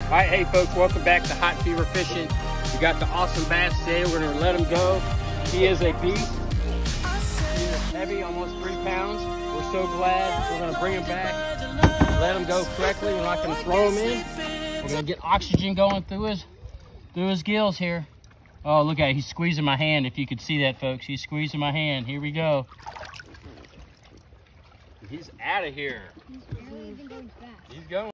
All right, hey folks, welcome back to Hot Fever Fishing. We got the awesome bass today. We're gonna let him go. He is a beast. He is heavy, almost 3 pounds. We're so glad. We're gonna bring him back, let him go correctly. We're not gonna throw him in. We're gonna get oxygen going through his gills here. Oh, look at it. He's squeezing my hand. If you could see that, folks, he's squeezing my hand. Here we go. He's out of here. He's going.